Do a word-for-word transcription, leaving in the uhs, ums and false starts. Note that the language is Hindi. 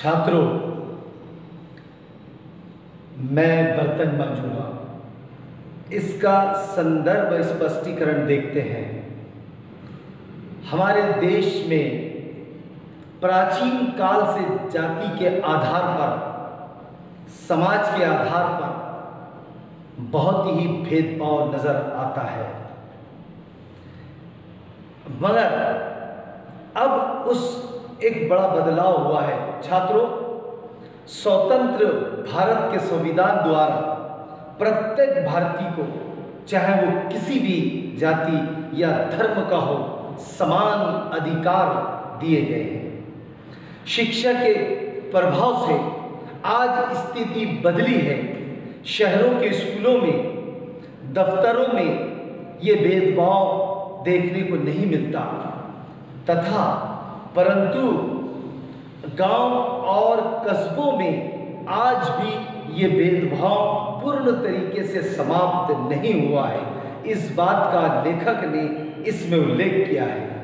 छात्रों, मैं बर्तन मांजूंगा। इसका संदर्भ स्पष्टीकरण देखते हैं। हमारे देश में प्राचीन काल से जाति के आधार पर, समाज के आधार पर बहुत ही भेदभाव नजर आता है, मगर अब उस एक बड़ा बदलाव हुआ है। छात्रों, स्वतंत्र भारत के संविधान द्वारा प्रत्येक भारतीय को, चाहे वो किसी भी जाति या धर्म का हो, समान अधिकार दिए गए हैं। शिक्षा के प्रभाव से आज स्थिति बदली है। शहरों के स्कूलों में, दफ्तरों में ये भेदभाव देखने को नहीं मिलता, तथा परंतु गांव और कस्बों में आज भी ये भेदभाव पूर्ण तरीके से समाप्त नहीं हुआ है। इस बात का लेखक ने इसमें उल्लेख किया है।